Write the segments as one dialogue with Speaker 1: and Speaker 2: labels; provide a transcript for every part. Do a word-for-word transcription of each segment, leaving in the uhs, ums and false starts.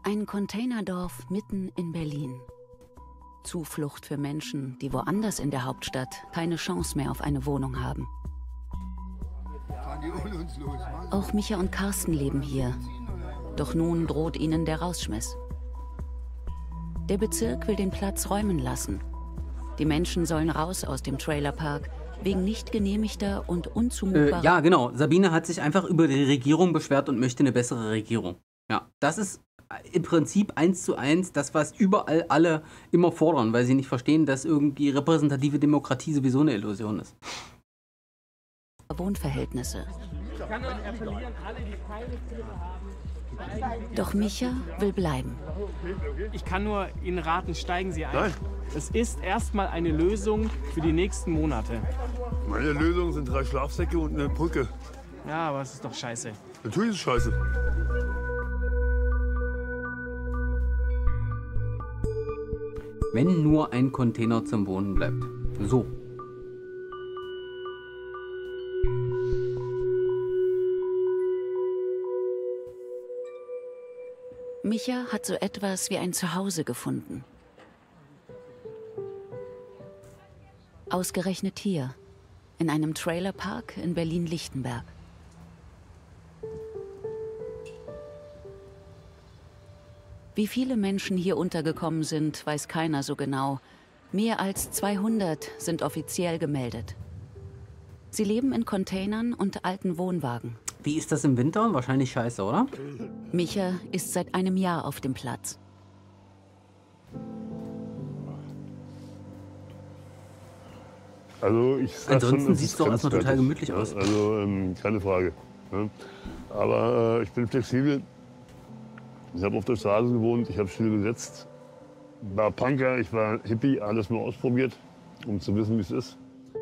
Speaker 1: Ein Containerdorf mitten in Berlin. Zuflucht für Menschen, die woanders in der Hauptstadt keine Chance mehr auf eine Wohnung haben. Auch Micha und Carsten leben hier. Doch nun droht ihnen der Rausschmiss. Der Bezirk will den Platz räumen lassen. Die Menschen sollen raus aus dem Trailerpark wegen nicht genehmigter und unzumutbarer...
Speaker 2: Äh, ja, genau. Sabine hat sich einfach über die Regierung beschwert und möchte eine bessere Regierung. Ja, das ist im Prinzip eins zu eins das, was überall alle immer fordern, weil sie nicht verstehen, dass irgendwie repräsentative Demokratie sowieso eine Illusion ist.
Speaker 1: Wohnverhältnisse. Doch Micha will bleiben.
Speaker 3: Ich kann nur Ihnen raten, steigen Sie ein.
Speaker 4: Nein.
Speaker 3: Es ist erstmal eine Lösung für die nächsten Monate.
Speaker 4: Meine Lösung sind drei Schlafsäcke und eine Brücke.
Speaker 3: Ja, aber es ist doch scheiße.
Speaker 4: Natürlich ist es scheiße.
Speaker 2: Wenn nur ein Container zum Wohnen bleibt. So.
Speaker 1: Micha hat so etwas wie ein Zuhause gefunden. Ausgerechnet hier, in einem Trailerpark in Berlin-Lichtenberg. Wie viele Menschen hier untergekommen sind, weiß keiner so genau. Mehr als zweihundert sind offiziell gemeldet. Sie leben in Containern und alten Wohnwagen.
Speaker 2: Wie ist das im Winter? Wahrscheinlich scheiße, oder?
Speaker 1: Micha ist seit einem Jahr auf dem Platz.
Speaker 4: Also ich sag
Speaker 2: Ansonsten
Speaker 4: schon, es
Speaker 2: sieht es
Speaker 4: ist
Speaker 2: doch erstmal total
Speaker 4: grenzwertig.
Speaker 2: gemütlich aus.
Speaker 4: Also ähm, keine Frage. Ne? Aber äh, ich bin flexibel. Ich habe auf der Straße gewohnt, ich habe still gesetzt. War Punker, ich war Hippie, alles mal ausprobiert, um zu wissen, wie es ist.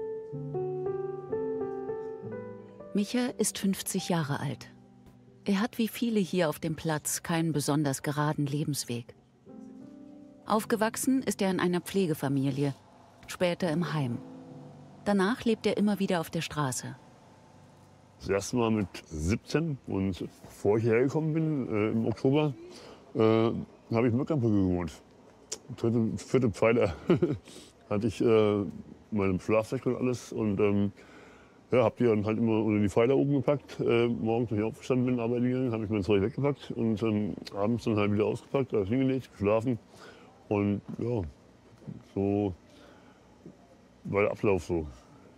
Speaker 1: Micha ist fünfzig Jahre alt. Er hat wie viele hier auf dem Platz keinen besonders geraden Lebensweg. Aufgewachsen ist er in einer Pflegefamilie, später im Heim. Danach lebt er immer wieder auf der Straße.
Speaker 4: Das erste Mal mit siebzehn und bevor ich hierher gekommen bin, äh, im Oktober, äh, habe ich in Möckernbrücke gewohnt. Vierte, vierte Pfeiler hatte ich äh, meinen Schlafsack und alles. Und ähm, ja, habe die dann halt immer unter die Pfeiler oben gepackt. Äh, morgens, wenn ich aufgestanden bin, arbeiten gegangen, habe ich mein Zeug weggepackt und ähm, abends dann halt wieder ausgepackt, alles hingelegt, geschlafen. Und ja, so war der Ablauf so.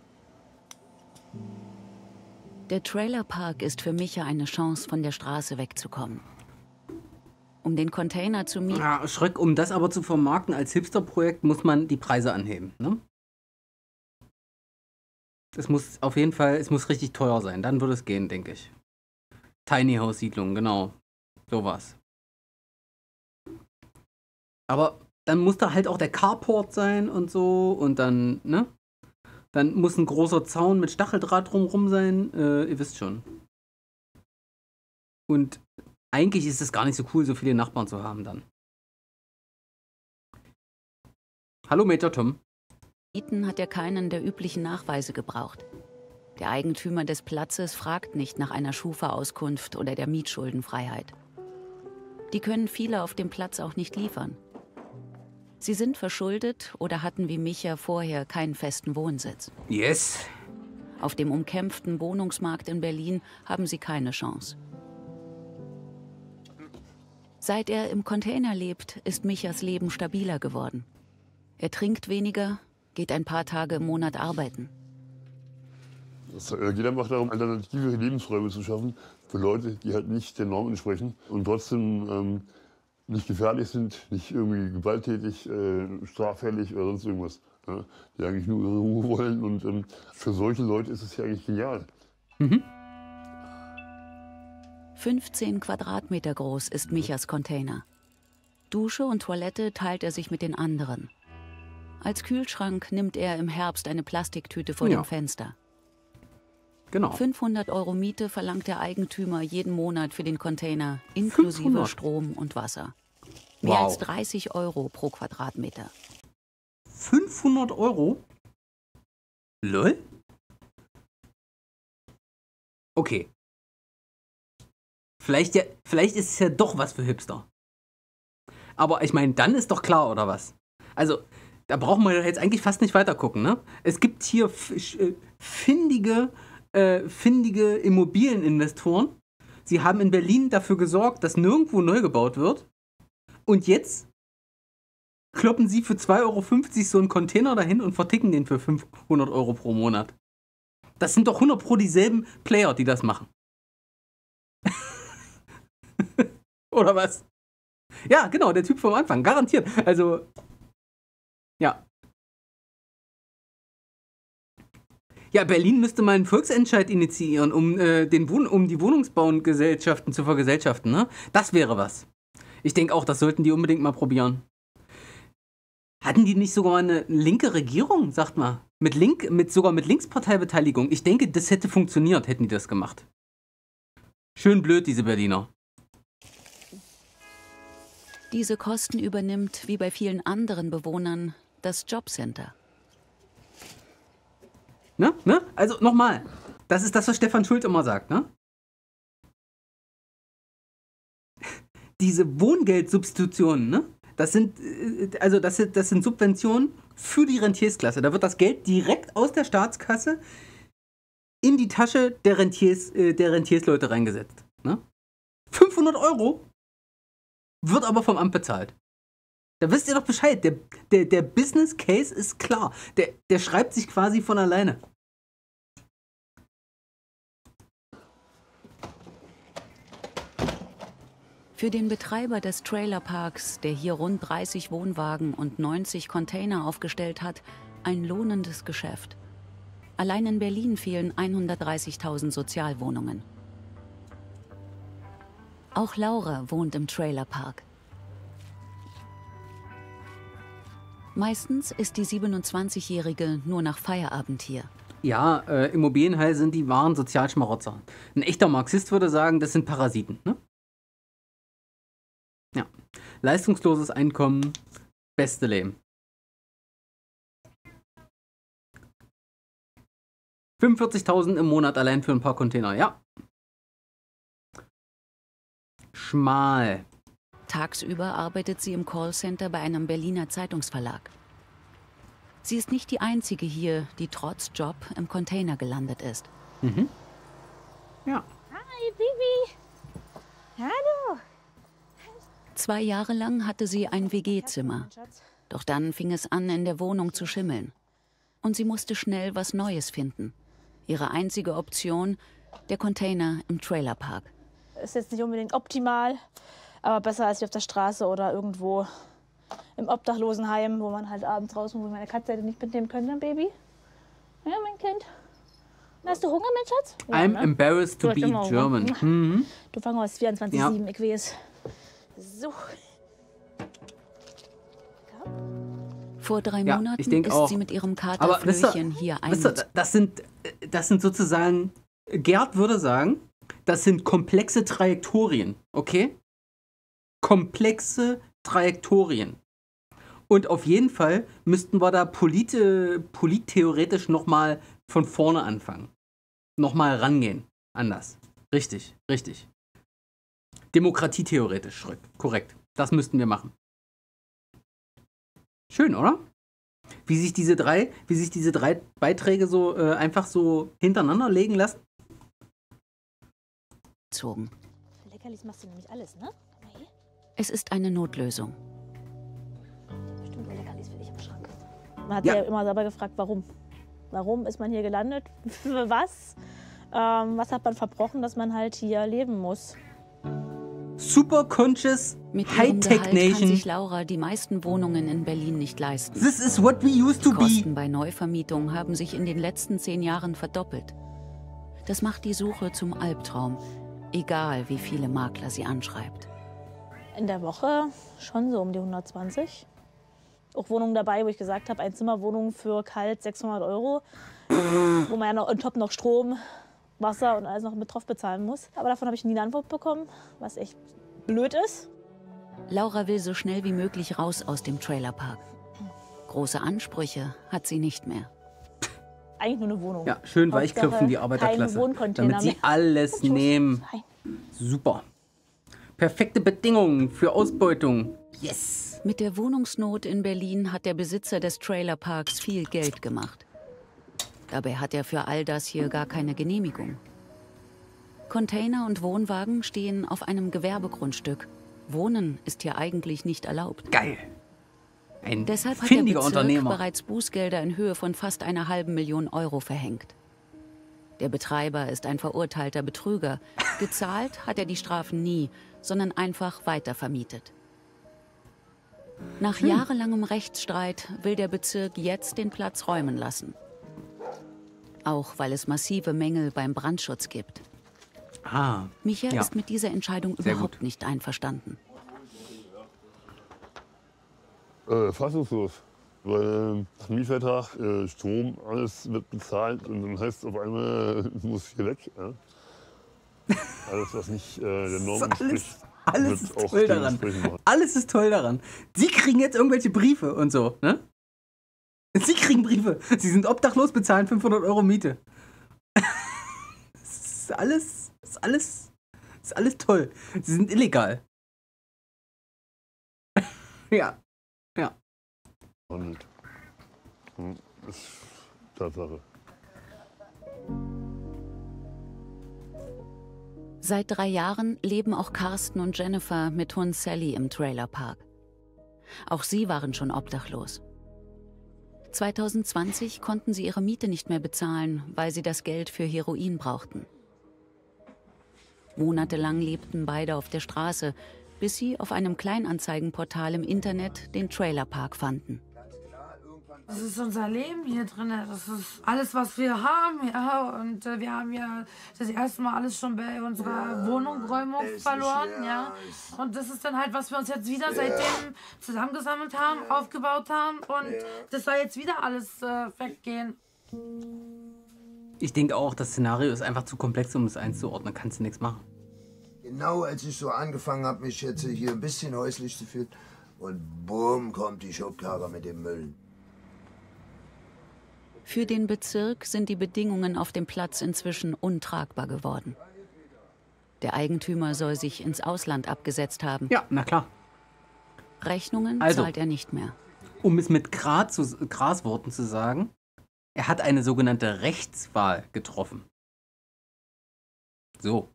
Speaker 1: Der Trailerpark ist für Micha eine Chance, von der Straße wegzukommen. Um den Container zu mieten...
Speaker 2: Ja, Schröck, um das aber zu vermarkten als Hipster-Projekt, muss man die Preise anheben, ne? Es muss auf jeden Fall, es muss richtig teuer sein, dann würde es gehen, denke ich. Tiny House Siedlung, genau. Sowas. Aber dann muss da halt auch der Carport sein und so und dann, ne? Dann muss ein großer Zaun mit Stacheldraht drumherum sein. Äh, ihr wisst schon. Und eigentlich ist es gar nicht so cool, so viele Nachbarn zu haben dann. Hallo Major Tom.
Speaker 1: Mieten hat er keinen der üblichen Nachweise gebraucht. Der Eigentümer des Platzes fragt nicht nach einer Schufa-Auskunft oder der Mietschuldenfreiheit. Die können viele auf dem Platz auch nicht liefern. Sie sind verschuldet oder hatten wie Micha vorher keinen festen Wohnsitz.
Speaker 2: Yes.
Speaker 1: Auf dem umkämpften Wohnungsmarkt in Berlin haben sie keine Chance. Seit er im Container lebt, ist Michas Leben stabiler geworden. Er trinkt weniger, geht ein paar Tage im Monat arbeiten.
Speaker 4: Es geht einfach darum, alternative Lebensräume zu schaffen für Leute, die halt nicht den Normen entsprechen und trotzdem ähm, nicht gefährlich sind, nicht irgendwie gewalttätig, äh, straffällig oder sonst irgendwas. Ja, die eigentlich nur ihre Ruhe wollen. Und ähm, für solche Leute ist es ja eigentlich genial.
Speaker 2: Mhm.
Speaker 1: fünfzehn Quadratmeter groß ist Michas Container. Dusche und Toilette teilt er sich mit den anderen. Als Kühlschrank nimmt er im Herbst eine Plastiktüte vor
Speaker 2: Ja.
Speaker 1: dem Fenster.
Speaker 2: Genau.
Speaker 1: fünfhundert Euro Miete verlangt der Eigentümer jeden Monat für den Container, inklusive
Speaker 2: fünfhundert?
Speaker 1: Strom und Wasser. Mehr
Speaker 2: Wow.
Speaker 1: als dreißig Euro pro Quadratmeter.
Speaker 2: fünfhundert Euro? Lol? Okay. Vielleicht, ja, vielleicht ist es ja doch was für Hipster. Aber ich meine, dann ist doch klar, oder was? Also, da brauchen wir jetzt eigentlich fast nicht weiter gucken, ne? Es gibt hier äh, findige, äh, findige Immobilieninvestoren. Sie haben in Berlin dafür gesorgt, dass nirgendwo neu gebaut wird. Und jetzt kloppen sie für zwei Euro fünfzig so einen Container dahin und verticken den für fünfhundert Euro pro Monat. Das sind doch hundert Pro dieselben Player, die das machen. Oder was? Ja, genau, der Typ vom Anfang, garantiert. Also, ja. Ja, Berlin müsste mal einen Volksentscheid initiieren, um, äh, den Wohn- um die Wohnungsbaugesellschaften zu vergesellschaften, ne? Das wäre was. Ich denke auch, das sollten die unbedingt mal probieren. Hatten die nicht sogar eine linke Regierung, sagt mal? Mit Link, mit, sogar mit Linksparteibeteiligung. Ich denke, das hätte funktioniert, hätten die das gemacht. Schön blöd, diese Berliner.
Speaker 1: Diese Kosten übernimmt, wie bei vielen anderen Bewohnern, das Jobcenter.
Speaker 2: Ne? Ne? Also nochmal, das ist das, was Stefan Schult immer sagt, ne? Diese Wohngeldsubstitutionen, ne? Das sind, also das sind, das sind Subventionen für die Rentiersklasse. Da wird das Geld direkt aus der Staatskasse in die Tasche der, Rentiers, der Rentiersleute reingesetzt. Ne? fünfhundert Euro wird aber vom Amt bezahlt. Da wisst ihr doch Bescheid. Der, der, der Business Case ist klar. Der, der schreibt sich quasi von alleine.
Speaker 1: Für den Betreiber des Trailerparks, der hier rund dreißig Wohnwagen und neunzig Container aufgestellt hat, ein lohnendes Geschäft. Allein in Berlin fehlen hundertdreißigtausend Sozialwohnungen. Auch Laura wohnt im Trailerpark. Meistens ist die siebenundzwanzigjährige nur nach Feierabend hier.
Speaker 2: Ja, äh, Immobilienheil sind die wahren Sozialschmarotzer. Ein echter Marxist würde sagen, das sind Parasiten, ne? Ja. Leistungsloses Einkommen, beste Leben. fünfundvierzigtausend im Monat allein für ein paar Container, ja. Schmal.
Speaker 1: Tagsüber arbeitet sie im Callcenter bei einem Berliner Zeitungsverlag. Sie ist nicht die einzige hier, die trotz Job im Container gelandet ist.
Speaker 2: Mhm. Ja.
Speaker 5: Hi, Bibi. Hallo.
Speaker 1: Zwei Jahre lang hatte sie ein W G-Zimmer. Doch dann fing es an, in der Wohnung zu schimmeln. Und sie musste schnell was Neues finden. Ihre einzige Option, der Container im Trailerpark.
Speaker 5: Ist jetzt nicht unbedingt optimal, aber besser als wie auf der Straße oder irgendwo im Obdachlosenheim, wo man halt abends raus, wo ich meine Katze hätte nicht mitnehmen können, ne, Baby? Ja, mein Kind. Hast du Hunger, mein Schatz? Ja,
Speaker 2: I'm
Speaker 5: ne?
Speaker 2: embarrassed to
Speaker 5: Du
Speaker 2: be
Speaker 5: hast immer
Speaker 2: German.
Speaker 5: Hunger.
Speaker 2: Mhm.
Speaker 5: Du fangst aus vierundzwanzig sieben, ich weiß. So.
Speaker 1: Vor drei
Speaker 2: Ja,
Speaker 1: Monaten
Speaker 2: ich denk
Speaker 1: ist
Speaker 2: auch.
Speaker 1: sie mit ihrem Kater
Speaker 2: Aber wisst ihr-
Speaker 1: Flöchen hier
Speaker 2: Wisst ihr,
Speaker 1: eingezogen.
Speaker 2: das sind, das sind sozusagen, Gerd würde sagen, das sind komplexe Trajektorien, okay? Komplexe Trajektorien. Und auf jeden Fall müssten wir da polite, polittheoretisch nochmal von vorne anfangen. Nochmal rangehen. Anders. Richtig, richtig. Demokratietheoretisch, korrekt. Das müssten wir machen. Schön, oder? Wie sich diese drei, wie sich diese drei Beiträge so äh, einfach so hintereinander legen lassen.
Speaker 5: Für Leckerlis machst du nämlich alles, ne? Guck mal hier.
Speaker 1: Es ist eine Notlösung.
Speaker 5: Bestimmt nur Leckerlis für dich im Schrank. Man hat
Speaker 2: Ja.
Speaker 5: ja immer selber gefragt, warum. Warum ist man hier gelandet? Für was? Ähm, was hat man verbrochen, dass man halt hier leben muss?
Speaker 2: Super conscious
Speaker 1: Mit ihrem
Speaker 2: Hightech
Speaker 1: Gehalt kann sich
Speaker 2: Nation.
Speaker 1: Laura die meisten Wohnungen in Berlin nicht leisten.
Speaker 2: This is what we used to be.
Speaker 1: Kosten bei Neuvermietung haben sich in den letzten zehn Jahren verdoppelt. Das macht die Suche zum Albtraum, egal wie viele Makler sie anschreibt.
Speaker 5: In der Woche schon so um die hundertzwanzig. Auch Wohnungen dabei, wo ich gesagt habe, Einzimmerwohnung für kalt sechshundert Euro. Wo man ja noch on top noch Strom, Wasser und alles noch mit drauf bezahlen muss. Aber davon habe ich nie eine Antwort bekommen, was echt blöd ist.
Speaker 1: Laura will so schnell wie möglich raus aus dem Trailerpark. Große Ansprüche hat sie nicht mehr.
Speaker 5: Eigentlich nur eine Wohnung.
Speaker 2: Ja, schön
Speaker 5: Hauptsache
Speaker 2: weichklopfen die
Speaker 5: kein
Speaker 2: Arbeiterklasse.
Speaker 5: Wohncontainer
Speaker 2: Damit sie
Speaker 5: mehr.
Speaker 2: alles
Speaker 5: Tschüss.
Speaker 2: nehmen.
Speaker 5: Fein.
Speaker 2: Super. Perfekte Bedingungen für Ausbeutung. Yes!
Speaker 1: Mit der Wohnungsnot in Berlin hat der Besitzer des Trailerparks viel Geld gemacht. Dabei hat er für all das hier gar keine Genehmigung. Container und Wohnwagen stehen auf einem Gewerbegrundstück. Wohnen ist hier eigentlich nicht erlaubt.
Speaker 2: Geil! Ein
Speaker 1: Deshalb hat der
Speaker 2: findiger
Speaker 1: Bezirk
Speaker 2: Unternehmer.
Speaker 1: bereits Bußgelder in Höhe von fast einer halben Million Euro verhängt. Der Betreiber ist ein verurteilter Betrüger. Gezahlt hat er die Strafen nie, sondern einfach weitervermietet. Nach
Speaker 2: Hm.
Speaker 1: jahrelangem Rechtsstreit will der Bezirk jetzt den Platz räumen lassen. Auch weil es massive Mängel beim Brandschutz gibt.
Speaker 2: Ah,
Speaker 1: Micha
Speaker 2: ja.
Speaker 1: ist mit dieser Entscheidung
Speaker 2: Sehr
Speaker 1: überhaupt
Speaker 2: gut.
Speaker 1: nicht einverstanden.
Speaker 4: Äh, fassungslos. Weil äh, Mietvertrag, äh, Strom, alles wird bezahlt und dann heißt es auf einmal, äh, muss hier weg. Ja? Alles, was nicht äh, der Norm
Speaker 2: alles,
Speaker 4: entspricht,
Speaker 2: alles
Speaker 4: wird
Speaker 2: ist
Speaker 4: auch
Speaker 2: toll daran.
Speaker 4: dementsprechend machen.
Speaker 2: Alles ist toll daran. Sie kriegen jetzt irgendwelche Briefe und so, ne? Sie kriegen Briefe. Sie sind obdachlos, bezahlen fünfhundert Euro Miete. Das ist alles, das ist alles, das ist alles toll. Sie sind illegal. Ja, ja.
Speaker 4: Handelt. Hm, das ist Tatsache.
Speaker 1: Seit drei Jahren leben auch Carsten und Jennifer mit Hund Sally im Trailerpark. Auch sie waren schon obdachlos. zwanzig zwanzig konnten sie ihre Miete nicht mehr bezahlen, weil sie das Geld für Heroin brauchten. Monatelang lebten beide auf der Straße, bis sie auf einem Kleinanzeigenportal im Internet den Trailerpark fanden.
Speaker 6: Das ist unser Leben hier drin. Das ist alles, was wir haben. Ja. Und äh, wir haben ja das erste Mal alles schon bei unserer Wohnungräumung verloren. Ja. Und das ist dann halt, was wir uns jetzt wieder seitdem zusammengesammelt haben, aufgebaut haben. Und das soll jetzt wieder alles äh, weggehen.
Speaker 2: Ich denke auch, das Szenario ist einfach zu komplex, um es einzuordnen. Kannst du nichts machen.
Speaker 7: Genau als ich so angefangen habe, mich jetzt hier ein bisschen häuslich zu fühlen. Und bumm, kommt die Schubkarre mit dem Müll.
Speaker 1: Für den Bezirk sind die Bedingungen auf dem Platz inzwischen untragbar geworden. Der Eigentümer soll sich ins Ausland abgesetzt haben.
Speaker 2: Ja, na klar.
Speaker 1: Rechnungen
Speaker 2: Also.
Speaker 1: zahlt er nicht mehr.
Speaker 2: Um es mit Gras zu, Grasworten zu sagen, er hat eine sogenannte Rechtswahl getroffen. So.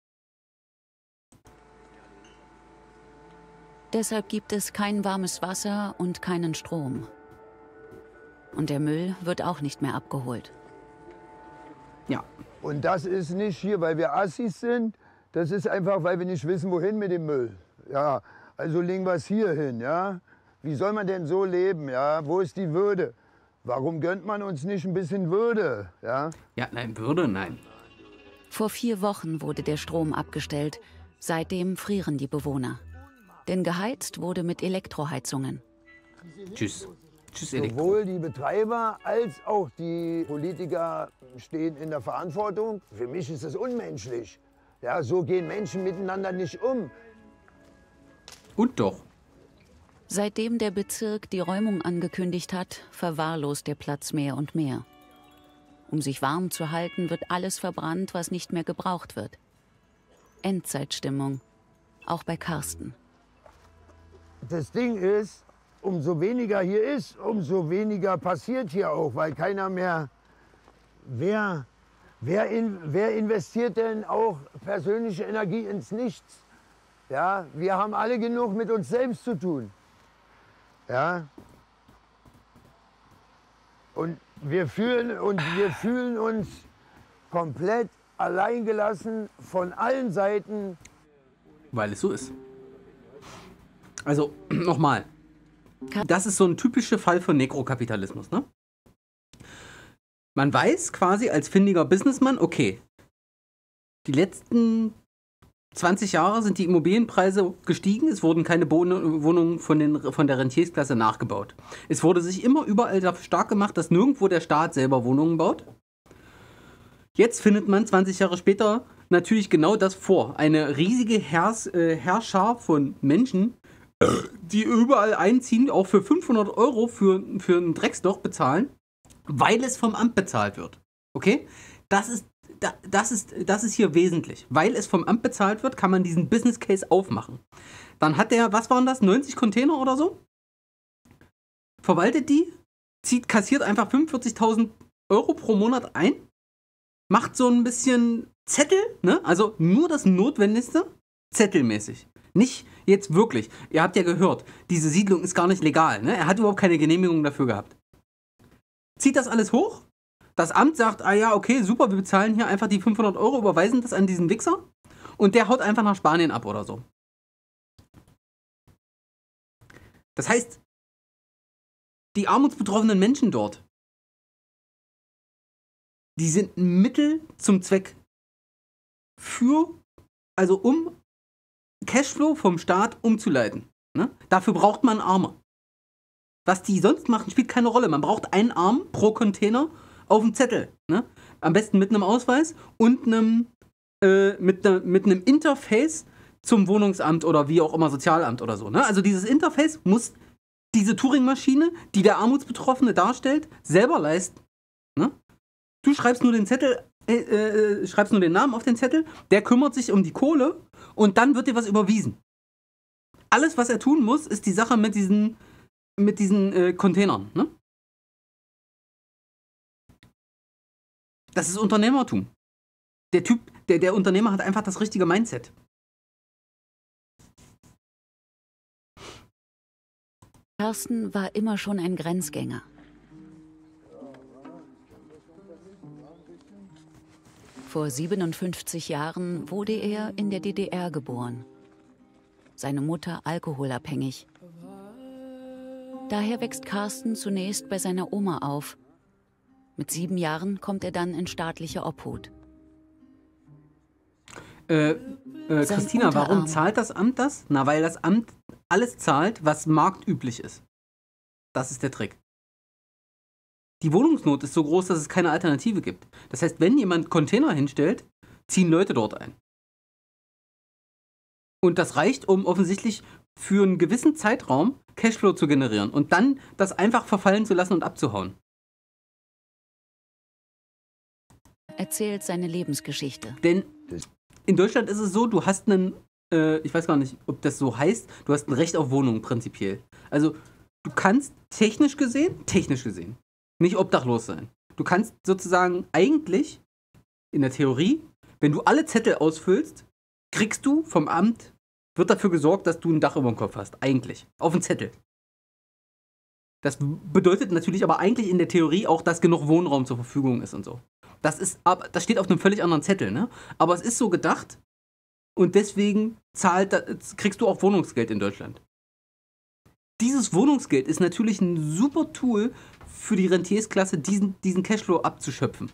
Speaker 1: Deshalb gibt es kein warmes Wasser und keinen Strom. Und der Müll wird auch nicht mehr abgeholt.
Speaker 2: Ja.
Speaker 7: Und das ist nicht hier, weil wir Assis sind. Das ist einfach, weil wir nicht wissen, wohin mit dem Müll. Ja, also legen wir es hier hin, ja. Wie soll man denn so leben, ja? Wo ist die Würde? Warum gönnt man uns nicht ein bisschen Würde, ja?
Speaker 2: Ja, nein, würde, nein.
Speaker 1: Vor vier Wochen wurde der Strom abgestellt. Seitdem frieren die Bewohner. Denn geheizt wurde mit Elektroheizungen.
Speaker 2: Tschüss. Tschüss, Elektro.
Speaker 7: Sowohl die Betreiber als auch die Politiker stehen in der Verantwortung. Für mich ist es unmenschlich. Ja, so gehen Menschen miteinander nicht um.
Speaker 2: Und doch.
Speaker 1: Seitdem der Bezirk die Räumung angekündigt hat, verwahrlost der Platz mehr und mehr. Um sich warm zu halten, wird alles verbrannt, was nicht mehr gebraucht wird. Endzeitstimmung. Auch bei Carsten.
Speaker 7: Das Ding ist, umso weniger hier ist, umso weniger passiert hier auch, weil keiner mehr... Wer, wer, in, wer investiert denn auch persönliche Energie ins Nichts? Ja, wir haben alle genug mit uns selbst zu tun. Ja. Und wir fühlen, und wir fühlen uns komplett alleingelassen von allen Seiten.
Speaker 2: Weil es so ist. Also, nochmal. Das ist so ein typischer Fall von Nekrokapitalismus, ne? Man weiß quasi als findiger Businessman, okay, die letzten zwanzig Jahre sind die Immobilienpreise gestiegen, es wurden keine Wohnungen von, den, von der Rentiersklasse nachgebaut. Es wurde sich immer überall dafür stark gemacht, dass nirgendwo der Staat selber Wohnungen baut. Jetzt findet man zwanzig Jahre später natürlich genau das vor. Eine riesige Herrs, äh, Herrschar von Menschen, die überall einziehen, auch für fünfhundert Euro für, für ein Drecksloch bezahlen, weil es vom Amt bezahlt wird. Okay? Das ist, da, das, ist, das ist hier wesentlich. Weil es vom Amt bezahlt wird, kann man diesen Business Case aufmachen. Dann hat der, was waren das, neunzig Container oder so? Verwaltet die, zieht, kassiert einfach fünfundvierzigtausend Euro pro Monat ein, macht so ein bisschen Zettel, ne? Also nur das Notwendigste, zettelmäßig. Nicht jetzt wirklich. Ihr habt ja gehört, diese Siedlung ist gar nicht legal, ne? Er hat überhaupt keine Genehmigung dafür gehabt. Zieht das alles hoch? Das Amt sagt, ah ja, okay, super, wir bezahlen hier einfach die fünfhundert Euro, überweisen das an diesen Wichser und der haut einfach nach Spanien ab oder so. Das heißt, die armutsbetroffenen Menschen dort, die sind ein Mittel zum Zweck für, also um Cashflow vom Staat umzuleiten. Ne? Dafür braucht man Arme. Was die sonst machen, spielt keine Rolle. Man braucht einen Arm pro Container auf dem Zettel. Ne? Am besten mit einem Ausweis und einem, äh, mit, ne, mit einem Interface zum Wohnungsamt oder wie auch immer Sozialamt oder so. Ne? Also dieses Interface muss diese Turing-Maschine, die der Armutsbetroffene darstellt, selber leisten. Ne? Du schreibst nur den Zettel, äh, äh, schreibst nur den Namen auf den Zettel, der kümmert sich um die Kohle und dann wird dir was überwiesen. Alles, was er tun muss, ist die Sache mit diesen, mit diesen äh, Containern. Ne? Das ist Unternehmertum. Der Typ, der, der Unternehmer hat einfach das richtige Mindset.
Speaker 1: Carsten war immer schon ein Grenzgänger. Vor siebenundfünfzig Jahren wurde er in der D D R geboren. Seine Mutter alkoholabhängig. Daher wächst Carsten zunächst bei seiner Oma auf. Mit sieben Jahren kommt er dann in staatliche Obhut.
Speaker 2: Äh, äh, Christina, warum zahlt das Amt das? Na, weil das Amt alles zahlt, was marktüblich ist. Das ist der Trick. Die Wohnungsnot ist so groß, dass es keine Alternative gibt. Das heißt, wenn jemand Container hinstellt, ziehen Leute dort ein. Und das reicht, um offensichtlich für einen gewissen Zeitraum Cashflow zu generieren und dann das einfach verfallen zu lassen und abzuhauen.
Speaker 1: Erzählt seine Lebensgeschichte.
Speaker 2: Denn in Deutschland ist es so, du hast einen, äh, ich weiß gar nicht, ob das so heißt, du hast ein Recht auf Wohnung prinzipiell. Also du kannst technisch gesehen, technisch gesehen, nicht obdachlos sein. Du kannst sozusagen eigentlich, in der Theorie, wenn du alle Zettel ausfüllst, kriegst du vom Amt, wird dafür gesorgt, dass du ein Dach über dem Kopf hast. Eigentlich. Auf dem Zettel. Das bedeutet natürlich aber eigentlich in der Theorie auch, dass genug Wohnraum zur Verfügung ist und so. Das ist, aber das steht auf einem völlig anderen Zettel, ne? Aber es ist so gedacht und deswegen zahlt, kriegst du auch Wohnungsgeld in Deutschland. Dieses Wohnungsgeld ist natürlich ein super Tool für die Rentiersklasse, diesen, diesen Cashflow abzuschöpfen.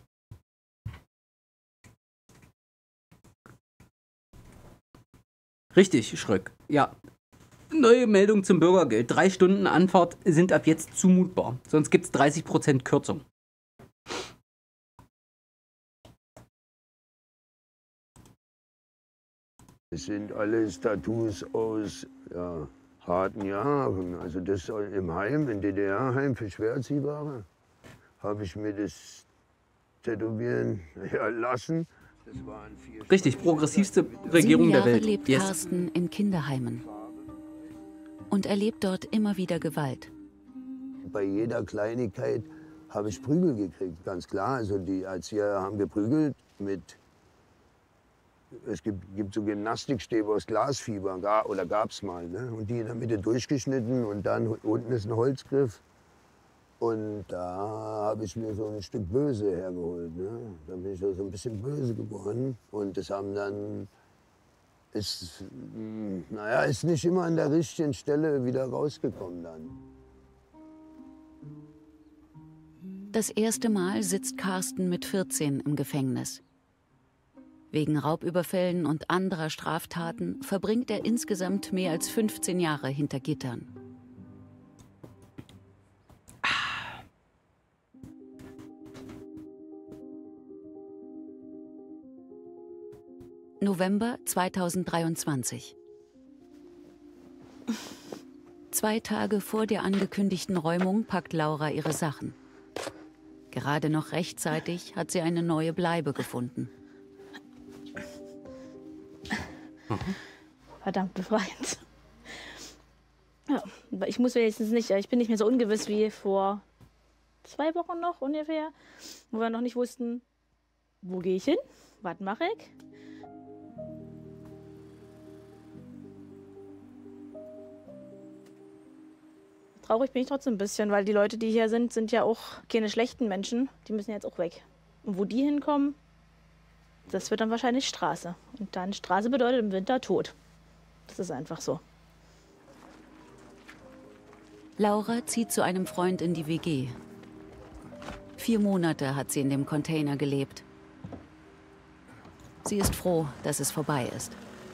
Speaker 2: Richtig, Schröck. Ja. Neue Meldung zum Bürgergeld. Drei Stunden Anfahrt sind ab jetzt zumutbar. Sonst gibt es dreißig Prozent Kürzung.
Speaker 7: Das sind alles Tattoos aus ja, harten Jahren. Also das im Heim, im D D R-Heim für Schwererziehbare, habe ich mir das tätowieren ja, lassen. Das waren vier
Speaker 2: Richtig, progressivste Regierung der Welt.
Speaker 1: Lebt
Speaker 2: yes.
Speaker 1: Carsten in Kinderheimen und erlebt dort immer wieder Gewalt.
Speaker 7: Bei jeder Kleinigkeit habe ich Prügel gekriegt, ganz klar. Also die Erzieher haben geprügelt mit, es gibt, gibt so Gymnastikstäbe aus Glasfieber, gar, oder gab es mal, ne? Und die in der Mitte durchgeschnitten und dann unten ist ein Holzgriff. Und da habe ich mir so ein Stück Böse hergeholt. Ne? Da bin ich so ein bisschen böse geworden. Und das haben dann, ist, naja, ist nicht immer an der richtigen Stelle wieder rausgekommen dann.
Speaker 1: Das erste Mal sitzt Carsten mit vierzehn im Gefängnis. Wegen Raubüberfällen und anderer Straftaten verbringt er insgesamt mehr als fünfzehn Jahre hinter Gittern. November zweitausenddreiundzwanzig. Zwei Tage vor der angekündigten Räumung packt Laura ihre Sachen. Gerade noch rechtzeitig hat sie eine neue Bleibe gefunden.
Speaker 5: Mhm. Verdammt befreiend. Ja, aber ich muss wenigstens nicht, ich bin nicht mehr so ungewiss wie vor zwei Wochen noch ungefähr, wo wir noch nicht wussten, wo gehe ich hin, was mache ich. Traurig bin ich trotzdem ein bisschen, weil die Leute, die hier sind, sind ja auch keine schlechten Menschen. Die müssen jetzt auch weg. Und wo die hinkommen, das wird dann wahrscheinlich Straße. Und dann Straße bedeutet im Winter Tod. Das ist einfach so.
Speaker 1: Laura zieht zu einem Freund in die W G. Vier Monate hat sie in dem Container gelebt. Sie ist froh, dass es vorbei ist.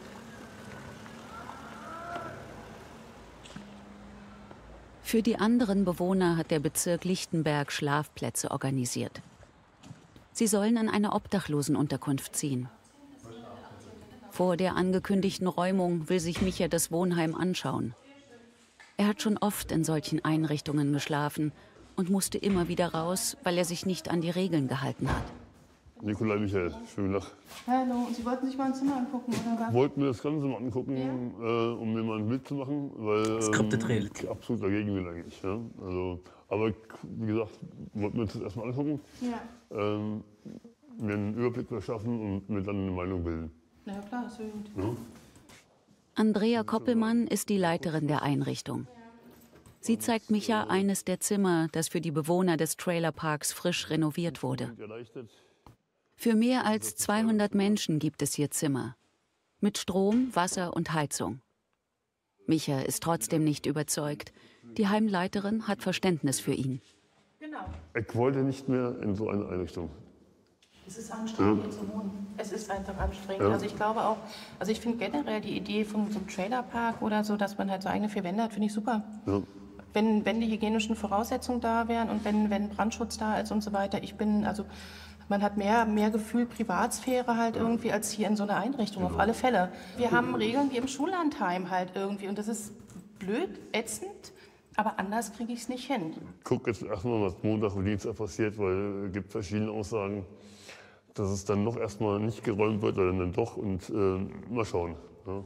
Speaker 1: Für die anderen Bewohner hat der Bezirk Lichtenberg Schlafplätze organisiert. Sie sollen an eine Obdachlosenunterkunft ziehen. Vor der angekündigten Räumung will sich Micha das Wohnheim anschauen. Er hat schon oft in solchen Einrichtungen geschlafen und musste immer wieder raus, weil er sich nicht an die Regeln gehalten hat.
Speaker 4: Nikolai Michael, schönen Tag.
Speaker 8: Hallo, und Sie wollten sich mal ein Zimmer angucken, oder was?
Speaker 4: Ich wollte mir das Ganze mal angucken, ja. äh, um mir mal ein Bild zu machen, weil ähm, ich absolut dagegen bin eigentlich. Ja? Also, aber wie gesagt, wollten wir uns das erstmal angucken,
Speaker 8: ja.
Speaker 4: ähm, mir einen Überblick verschaffen und mir dann eine Meinung bilden.
Speaker 8: Na ja, klar, ist ja gut.
Speaker 4: Ja?
Speaker 1: Andrea Koppelmann ist die Leiterin der Einrichtung. Sie zeigt Micha eines der Zimmer, das für die Bewohner des Trailerparks frisch renoviert wurde. Für mehr als zweihundert Menschen gibt es hier Zimmer. Mit Strom, Wasser und Heizung. Micha ist trotzdem nicht überzeugt. Die Heimleiterin hat Verständnis für ihn.
Speaker 4: Ich wollte nicht mehr in so eine Einrichtung.
Speaker 8: Es ist anstrengend, hier zu wohnen. Es ist einfach anstrengend. Ja. Also ich glaube auch, also ich finde generell die Idee von so einem Trailerpark oder so, dass man halt so eigene vier Wände hat, finde ich super. Ja. Wenn, wenn die hygienischen Voraussetzungen da wären und wenn, wenn Brandschutz da ist und so weiter. Ich bin, also man hat mehr, mehr Gefühl Privatsphäre halt irgendwie als hier in so einer Einrichtung, auf alle Fälle. Wir haben Regeln wie im Schullandheim halt irgendwie und das ist blöd, ätzend, aber anders kriege ich es nicht hin.
Speaker 4: Ich gucke jetzt erstmal, was Montag und Dienstag passiert, weil es gibt verschiedene Aussagen, dass es dann noch erstmal nicht geräumt wird oder dann doch und äh, mal schauen. Ja.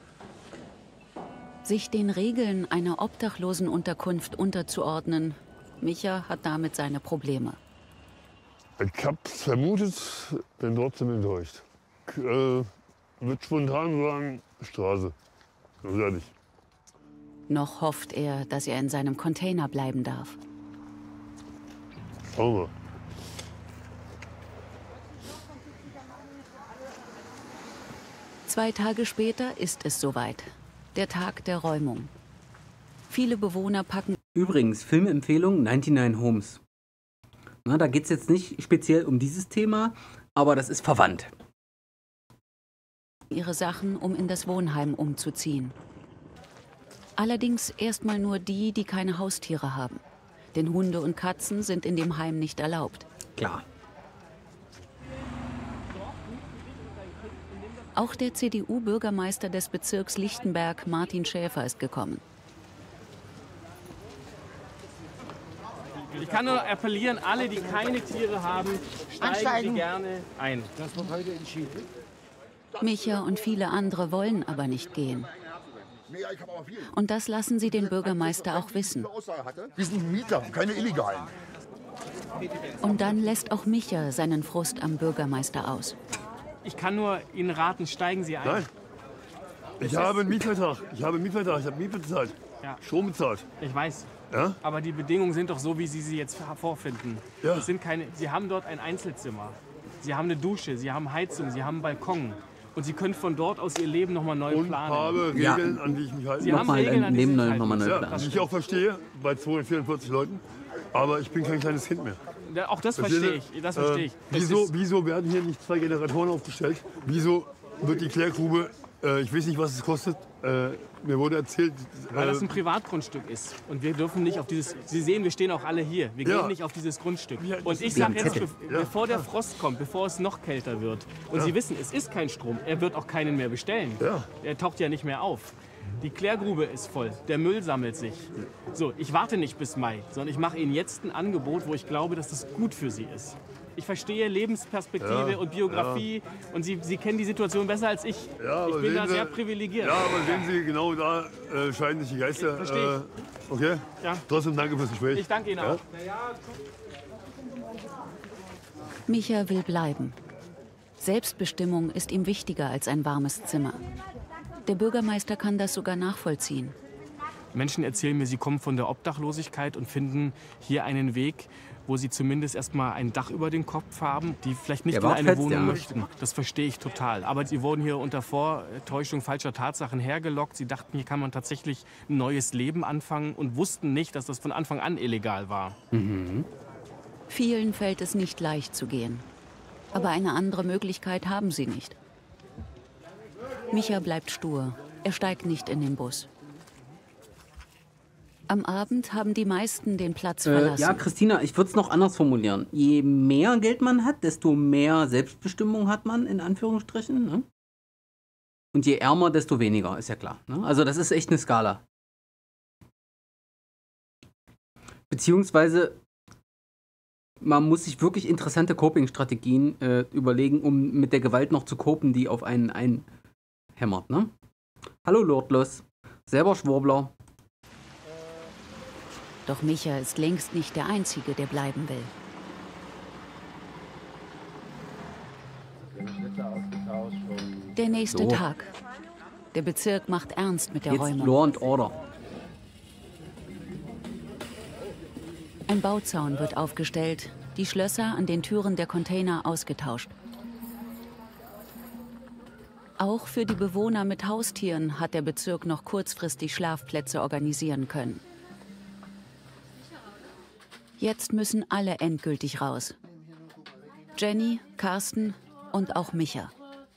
Speaker 1: Sich den Regeln einer Obdachlosenunterkunft unterzuordnen, Micha hat damit seine Probleme.
Speaker 4: Ich hab's vermutet, bin trotzdem enttäuscht. Ich äh, würde spontan sagen, Straße. Fertig.
Speaker 1: Noch hofft er, dass er in seinem Container bleiben darf.
Speaker 4: Schauen wir.
Speaker 1: Zwei Tage später ist es soweit. Der Tag der Räumung. Viele Bewohner packen...
Speaker 2: Übrigens, Filmempfehlung neunundneunzig Homes. Na, da geht es jetzt nicht speziell um dieses Thema, aber das ist verwandt.
Speaker 1: ...ihre Sachen, um in das Wohnheim umzuziehen. Allerdings erstmal nur die, die keine Haustiere haben. Denn Hunde und Katzen sind in dem Heim nicht erlaubt.
Speaker 2: Klar.
Speaker 1: Auch der C D U-Bürgermeister des Bezirks Lichtenberg, Martin Schäfer, ist gekommen.
Speaker 3: Ich kann nur appellieren, alle, die keine Tiere haben, steigen
Speaker 8: Ansteigen.
Speaker 3: Sie gerne ein.
Speaker 9: Das wird heute entschieden.
Speaker 1: Micha und viele andere wollen aber nicht gehen. Und das lassen sie den Bürgermeister auch wissen.
Speaker 9: Wir sind Mieter, keine Illegalen.
Speaker 1: Und dann lässt auch Micha seinen Frust am Bürgermeister aus.
Speaker 3: Ich kann nur Ihnen raten, steigen Sie ein.
Speaker 4: Nein. Ich habe einen Mietvertrag. Ich habe einen Mietvertrag. Ich habe Miete bezahlt.
Speaker 3: Ja.
Speaker 4: Strom bezahlt.
Speaker 3: Ich weiß.
Speaker 4: Ja?
Speaker 3: Aber die Bedingungen sind doch so, wie Sie sie jetzt vorfinden.
Speaker 4: Ja.
Speaker 3: Es sind keine, Sie haben dort ein Einzelzimmer. Sie haben eine Dusche, Sie haben Heizung, Sie haben einen Balkon. Und Sie können von dort aus Ihr Leben noch mal neu
Speaker 4: Und
Speaker 3: planen.
Speaker 4: habe
Speaker 2: Ja.
Speaker 4: Regeln, an die ich mich halte.
Speaker 3: Sie haben
Speaker 2: Nochmal
Speaker 3: Regeln, an die Sie
Speaker 2: neben
Speaker 3: sich
Speaker 2: neu
Speaker 3: halten
Speaker 2: nochmal neu
Speaker 3: müssen.
Speaker 4: Ja,
Speaker 2: planen.
Speaker 4: was ich auch verstehe, bei zweihundertvierundvierzig Leuten. Aber ich bin kein kleines Kind mehr.
Speaker 3: Ja, auch das
Speaker 4: Verstehen
Speaker 3: verstehe
Speaker 4: Sie?
Speaker 3: ich. Das verstehe ich.
Speaker 4: Äh,
Speaker 3: Das
Speaker 4: wieso,
Speaker 3: ist-
Speaker 4: wieso werden hier nicht zwei Generatoren aufgestellt? Wieso wird die Klärgrube, äh, ich weiß nicht, was es kostet, äh, mir wurde erzählt...
Speaker 3: Weil das
Speaker 4: äh,
Speaker 3: ein Privatgrundstück ist. Und wir dürfen nicht auf dieses... Sie sehen, wir stehen auch alle hier. Wir
Speaker 4: Ja.
Speaker 3: gehen nicht auf dieses Grundstück.
Speaker 4: Ja, das
Speaker 3: Und ich
Speaker 4: ist-
Speaker 3: sage
Speaker 2: Wir haben
Speaker 3: jetzt,
Speaker 2: Zettel.
Speaker 3: be bevor der Frost kommt, bevor es noch kälter wird, und Sie wissen, es ist kein Strom, er wird auch keinen mehr bestellen.
Speaker 4: Ja.
Speaker 3: Er taucht ja nicht mehr auf. Die Klärgrube ist voll, der Müll sammelt sich. So, ich warte nicht bis Mai, sondern ich mache Ihnen jetzt ein Angebot, wo ich glaube, dass das gut für Sie ist. Ich verstehe Lebensperspektive
Speaker 4: Ja,
Speaker 3: und Biografie
Speaker 4: ja.
Speaker 3: und Sie, Sie kennen die Situation besser als ich.
Speaker 4: Ja,
Speaker 3: ich
Speaker 4: aber
Speaker 3: bin da
Speaker 4: sehen
Speaker 3: sehr
Speaker 4: Sie-
Speaker 3: privilegiert.
Speaker 4: Ja, aber sehen Sie, genau da äh, scheiden sich die Geister.
Speaker 3: Verstehe ich.
Speaker 4: Äh, okay?
Speaker 3: Ja.
Speaker 4: Trotzdem danke fürs Gespräch.
Speaker 3: Ich danke Ihnen
Speaker 4: Ja?
Speaker 3: auch.
Speaker 1: Micha will bleiben. Selbstbestimmung ist ihm wichtiger als ein warmes Zimmer. Der Bürgermeister kann das sogar nachvollziehen.
Speaker 3: Menschen erzählen mir, sie kommen von der Obdachlosigkeit und finden hier einen Weg, wo sie zumindest erstmal ein Dach über den Kopf haben, die vielleicht nicht
Speaker 2: Der
Speaker 3: in
Speaker 2: war
Speaker 3: eine
Speaker 2: fest,
Speaker 3: Wohnung
Speaker 2: ja.
Speaker 3: möchten. Das verstehe ich total. Aber sie wurden hier unter Vortäuschung falscher Tatsachen hergelockt. Sie dachten, hier kann man tatsächlich ein neues Leben anfangen und wussten nicht, dass das von Anfang an illegal war.
Speaker 2: Mhm.
Speaker 1: Vielen fällt es nicht leicht zu gehen. Aber eine andere Möglichkeit haben sie nicht. Micha bleibt stur. Er steigt nicht in den Bus. Am Abend haben die meisten den Platz
Speaker 2: Äh,
Speaker 1: verlassen.
Speaker 2: ja, Christina, ich würde es noch anders formulieren. Je mehr Geld man hat, desto mehr Selbstbestimmung hat man, in Anführungsstrichen. Ne? Und je ärmer, desto weniger, ist ja klar. Ne? Also das ist echt eine Skala. Beziehungsweise, man muss sich wirklich interessante Coping-Strategien äh, überlegen, um mit der Gewalt noch zu kopen, die auf einen einhämmert. Ne? Hallo Lordlos, selber Schwurbler.
Speaker 1: Doch Micha ist längst nicht der Einzige, der bleiben will. Der nächste
Speaker 2: So.
Speaker 1: Tag. Der Bezirk macht ernst mit der
Speaker 2: Jetzt
Speaker 1: Räumung.
Speaker 2: Law and Order.
Speaker 1: Ein Bauzaun wird aufgestellt, die Schlösser an den Türen der Container ausgetauscht. Auch für die Bewohner mit Haustieren hat der Bezirk noch kurzfristig Schlafplätze organisieren können. Jetzt müssen alle endgültig raus. Jenny, Carsten und auch Micha.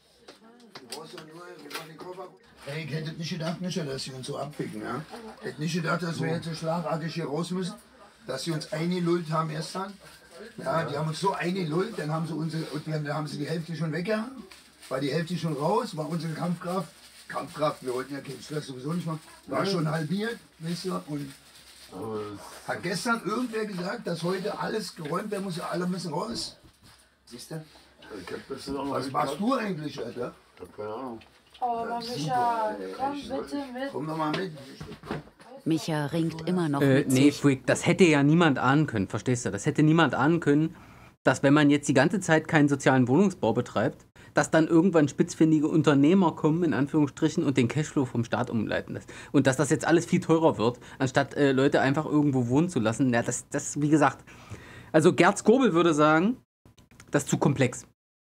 Speaker 9: Ey, ich hätte nicht gedacht, Micha, dass sie uns so abficken, ja? Ich hätte nicht gedacht, dass wir jetzt so schlagartig hier raus müssen, dass sie uns eingelullt haben gestern. Ja, die haben uns so eingelullt, dann haben sie unsere, und dann haben sie die Hälfte schon weggehauen, war die Hälfte schon raus, war unsere Kampfkraft, Kampfkraft, wir wollten ja keinen Stress sowieso nicht machen, war schon halbiert, wisst ihr, und hat gestern irgendwer gesagt, dass heute alles geräumt werden muss, alle müssen raus. Siehst du? Was machst du eigentlich, Alter?
Speaker 4: Ich hab keine Ahnung.
Speaker 6: Aber Micha, komm bitte mit.
Speaker 9: Komm doch mal mit.
Speaker 1: Micha ringt immer noch
Speaker 2: Äh,
Speaker 1: mit
Speaker 2: nee,
Speaker 1: sich.
Speaker 2: Freak, das hätte ja niemand ahnen können, verstehst du? Das hätte niemand ahnen können, dass wenn man jetzt die ganze Zeit keinen sozialen Wohnungsbau betreibt, dass dann irgendwann spitzfindige Unternehmer kommen, in Anführungsstrichen, und den Cashflow vom Staat umleiten lässt. Und dass das jetzt alles viel teurer wird, anstatt äh, Leute einfach irgendwo wohnen zu lassen. Ja, das, das, wie gesagt, also Gerd Skobel würde sagen, das ist zu komplex.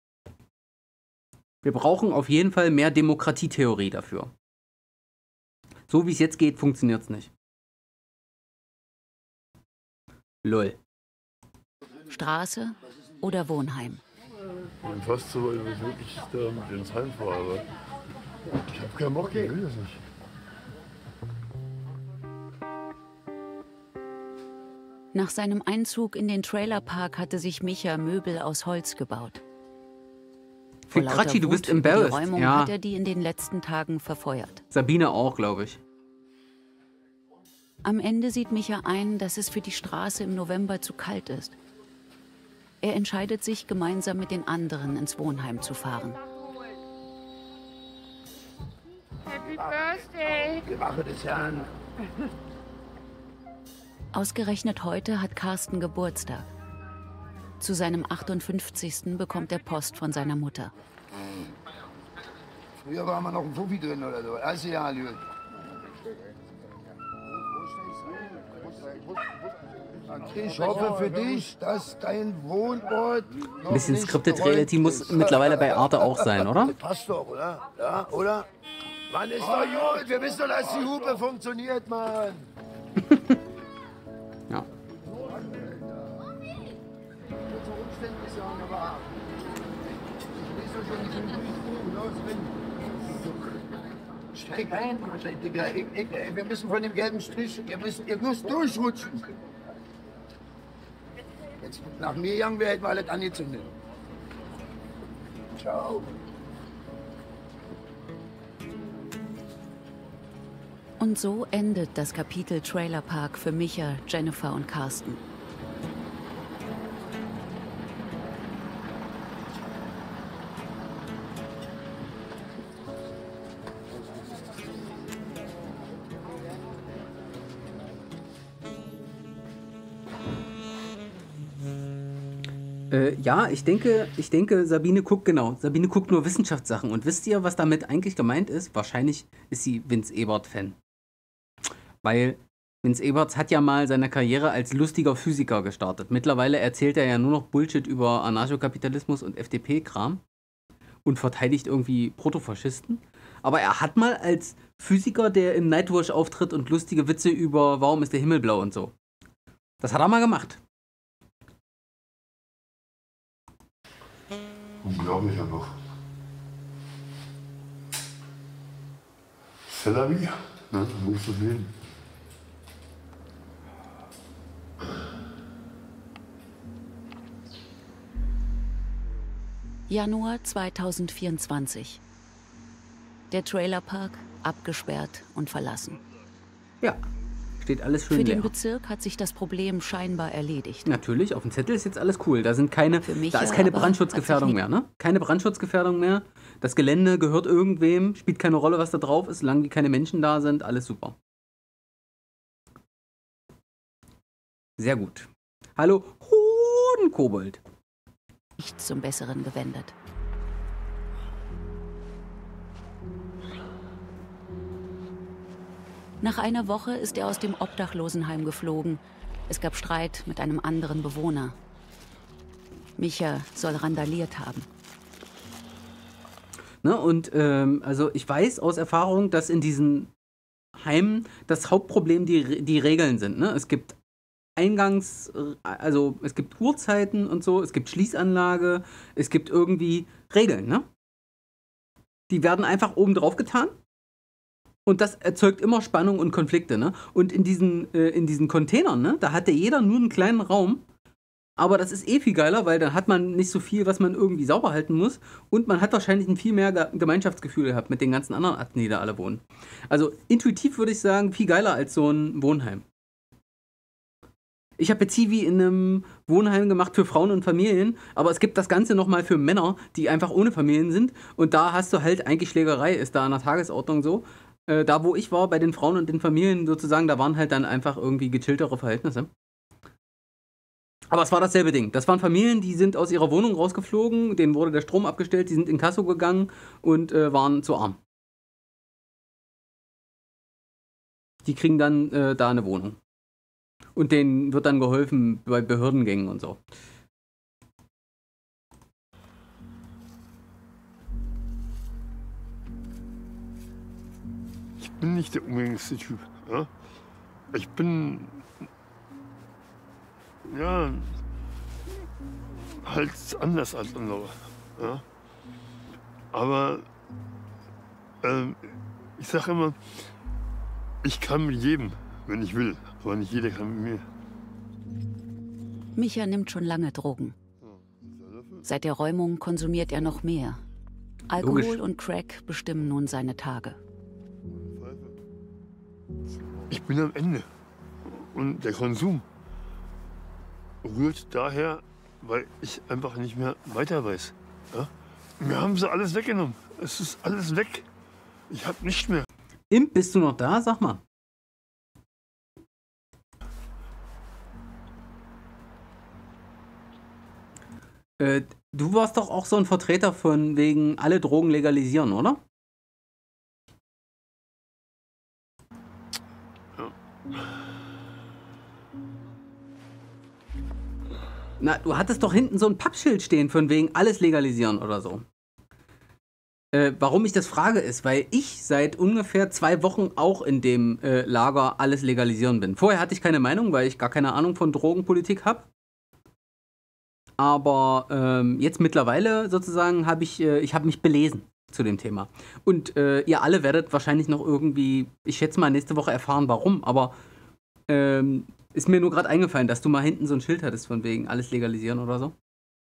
Speaker 2: Wir brauchen auf jeden Fall mehr Demokratietheorie dafür. So wie es jetzt geht, funktioniert es nicht. Lol.
Speaker 1: Straße oder Wohnheim.
Speaker 4: Ich bin fast so, dass ich wirklich da mit ins Heim fahre. Aber ich hab keinen Bock, ich will das nicht.
Speaker 1: Nach seinem Einzug in den Trailerpark hatte sich Micha Möbel aus Holz gebaut. Vor lauter
Speaker 2: Kratschi, du
Speaker 1: Wut
Speaker 2: bist
Speaker 1: über
Speaker 2: embarrassed.
Speaker 1: Die Räumung
Speaker 2: Ja.
Speaker 1: hat er die in den letzten Tagen verfeuert.
Speaker 2: Sabine auch, glaube ich.
Speaker 1: Am Ende sieht Micha ein, dass es für die Straße im November zu kalt ist. Er entscheidet sich, gemeinsam mit den anderen ins Wohnheim zu fahren.
Speaker 6: Happy Birthday!
Speaker 9: Die Wache des Herrn.
Speaker 1: Ausgerechnet heute hat Carsten Geburtstag. Zu seinem achtundfünfzigsten bekommt er Post von seiner Mutter.
Speaker 9: Früher war mal noch ein Fuffi drin oder so. Also ja, Lüt. Ich hoffe für dich, dass dein Wohnort noch
Speaker 2: Ein bisschen
Speaker 9: nicht
Speaker 2: Scripted
Speaker 9: geräumt
Speaker 2: Reality muss
Speaker 9: ist.
Speaker 2: mittlerweile bei Arte auch sein, oder?
Speaker 9: Passt doch, oder? Ja, oder? Mann, ist doch gut. Wir wissen doch, dass die Hupe funktioniert, Mann.
Speaker 2: Ja.
Speaker 9: Steig ein, Digga. Ich, ich, wir müssen von dem gelben Strich, ihr müsst, ihr müsst durchrutschen. Jetzt nach mir gegangen wäre, hätten wir alles angezündet. Ciao.
Speaker 1: Und so endet das Kapitel Trailerpark für Micha, Jennifer und Carsten.
Speaker 2: Äh, ja, ich denke, ich denke, Sabine guckt genau. Sabine guckt nur Wissenschaftssachen. Und wisst ihr, was damit eigentlich gemeint ist? Wahrscheinlich ist sie Vince Ebert-Fan. Weil Vince Ebert hat ja mal seine Karriere als lustiger Physiker gestartet. Mittlerweile erzählt er ja nur noch Bullshit über Anarchokapitalismus und F D P-Kram und verteidigt irgendwie Protofaschisten. Aber er hat mal als Physiker, der im Nightwash auftritt und lustige Witze über warum ist der Himmel blau und so. Das hat er mal gemacht.
Speaker 4: Unglaublich einfach. C'est la vie, ne? Wo ist das Leben?
Speaker 1: Januar zweitausendvierundzwanzig. Der Trailerpark abgesperrt und verlassen.
Speaker 2: Ja, steht alles schön
Speaker 1: Für
Speaker 2: leer.
Speaker 1: den Bezirk hat sich das Problem scheinbar erledigt.
Speaker 2: Natürlich, auf dem Zettel ist jetzt alles cool. Da, sind keine,
Speaker 1: Für mich
Speaker 2: da ist keine
Speaker 1: aber
Speaker 2: Brandschutzgefährdung
Speaker 1: hat sich
Speaker 2: mehr, ne? Keine Brandschutzgefährdung mehr. Das Gelände gehört irgendwem, spielt keine Rolle, was da drauf ist, solange keine Menschen da sind, alles super. Sehr gut. Hallo, Hodenkobold.
Speaker 1: Nichts zum Besseren gewendet. Nach einer Woche ist er aus dem Obdachlosenheim geflogen. Es gab Streit mit einem anderen Bewohner. Micha soll randaliert haben.
Speaker 2: Ne, und ähm, also ich weiß aus Erfahrung, dass in diesen Heimen das Hauptproblem die, die Regeln sind. Ne? Es gibt Eingangs, also es gibt Uhrzeiten und so, es gibt Schließanlage, es gibt irgendwie Regeln. Ne? Die werden einfach oben drauf getan. Und das erzeugt immer Spannung und Konflikte, ne? Und in diesen, äh, in diesen Containern, ne, da hatte jeder nur einen kleinen Raum. Aber das ist eh viel geiler, weil dann hat man nicht so viel, was man irgendwie sauber halten muss. Und man hat wahrscheinlich ein viel mehr Ge- Gemeinschaftsgefühl gehabt mit den ganzen anderen Akten, die da alle wohnen. Also intuitiv würde ich sagen, viel geiler als so ein Wohnheim. Ich habe jetzt Zivi in einem Wohnheim gemacht für Frauen und Familien, aber es gibt das Ganze nochmal für Männer, die einfach ohne Familien sind. Und da hast du halt eigentlich Schlägerei, ist da an der Tagesordnung so. Da, wo ich war, bei den Frauen und den Familien sozusagen, da waren halt dann einfach irgendwie gechilltere Verhältnisse. Aber es war dasselbe Ding. Das waren Familien, die sind aus ihrer Wohnung rausgeflogen, denen wurde der Strom abgestellt, die sind in Kasso gegangen und äh, waren zu arm. Die kriegen dann äh, da eine Wohnung. Und denen wird dann geholfen bei Behördengängen und so.
Speaker 4: Ich bin nicht der umgänglichste Typ. Ja? Ich bin ja halt anders als andere. Ja? Aber ähm, ich sage immer, ich kann mit jedem, wenn ich will, aber nicht jeder kann mit mir.
Speaker 1: Micha nimmt schon lange Drogen. Seit der Räumung konsumiert er noch mehr. Alkohol
Speaker 2: Logisch.
Speaker 1: und Crack bestimmen nun seine Tage.
Speaker 4: Ich bin am Ende. Und der Konsum rührt daher, weil ich einfach nicht mehr weiter weiß. Ja? Mir haben sie alles weggenommen. Es ist alles weg. Ich habe nichts mehr.
Speaker 2: Imp, bist du noch da? Sag mal. Äh, du warst doch auch so ein Vertreter von wegen alle Drogen legalisieren, oder? Na, du hattest doch hinten so ein Pappschild stehen von wegen alles legalisieren oder so. Äh, warum ich das frage ist, weil ich seit ungefähr zwei Wochen auch in dem äh, Lager alles legalisieren bin. Vorher hatte ich keine Meinung, weil ich gar keine Ahnung von Drogenpolitik habe. Aber ähm, jetzt mittlerweile sozusagen habe ich, äh, ich habe mich belesen zu dem Thema. Und äh, ihr alle werdet wahrscheinlich noch irgendwie, ich schätze mal, nächste Woche erfahren, warum. Aber ähm, ist mir nur gerade eingefallen, dass du mal hinten so ein Schild hattest von wegen alles legalisieren oder so.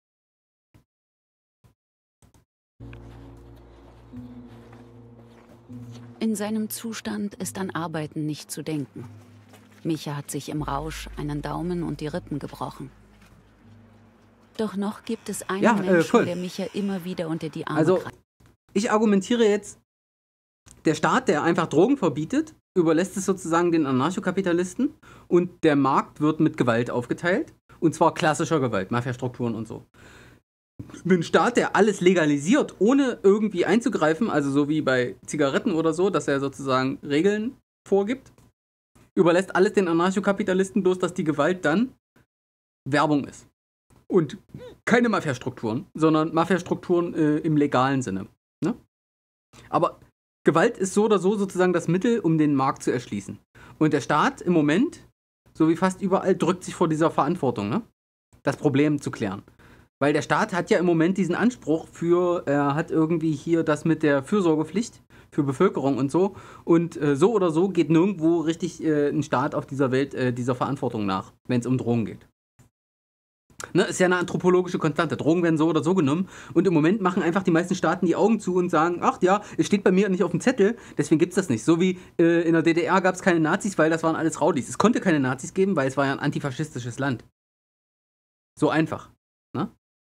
Speaker 1: In seinem Zustand ist an Arbeiten nicht zu denken. Micha hat sich im Rausch einen Daumen und die Rippen gebrochen. Doch noch gibt es einen
Speaker 2: Ja, äh,
Speaker 1: Menschen,
Speaker 2: voll.
Speaker 1: der Micha immer wieder unter die Arme
Speaker 2: Also,
Speaker 1: greift.
Speaker 2: ich argumentiere jetzt, der Staat, der einfach Drogen verbietet, überlässt es sozusagen den Anarchokapitalisten und der Markt wird mit Gewalt aufgeteilt Und zwar klassischer Gewalt, Mafiastrukturen und so. Ein Staat, der alles legalisiert, ohne irgendwie einzugreifen, also so wie bei Zigaretten oder so, dass er sozusagen Regeln vorgibt, überlässt alles den Anarchokapitalisten, bloß dass die Gewalt dann Werbung ist. Und keine Mafiastrukturen, sondern Mafiastrukturen äh, im legalen Sinne. Ne? Aber Gewalt ist so oder so sozusagen das Mittel, um den Markt zu erschließen. Und der Staat im Moment, so wie fast überall, drückt sich vor dieser Verantwortung, ne? Das Problem zu klären. Weil der Staat hat ja im Moment diesen Anspruch für, er hat irgendwie hier das mit der Fürsorgepflicht für Bevölkerung und so. Und äh, so oder so geht nirgendwo richtig äh, ein Staat auf dieser Welt äh, dieser Verantwortung nach, wenn es um Drogen geht. Ne, ist ja eine anthropologische Konstante. Drogen werden so oder so genommen. Und im Moment machen einfach die meisten Staaten die Augen zu und sagen, ach ja, es steht bei mir nicht auf dem Zettel, deswegen gibt es das nicht. So wie äh, in der D D R gab es keine Nazis, weil das waren alles Rowdies. Es konnte keine Nazis geben, weil es war ja ein antifaschistisches Land. So einfach. Ne?